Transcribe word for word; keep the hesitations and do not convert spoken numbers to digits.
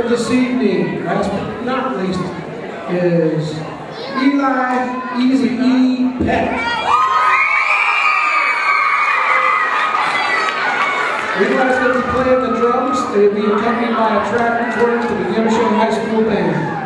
of this evening, last but not least, is Eli Easy E Peck. Eli's going to be playing the drums. They'll be accompanied by a track recording for the Youngstown High School Band.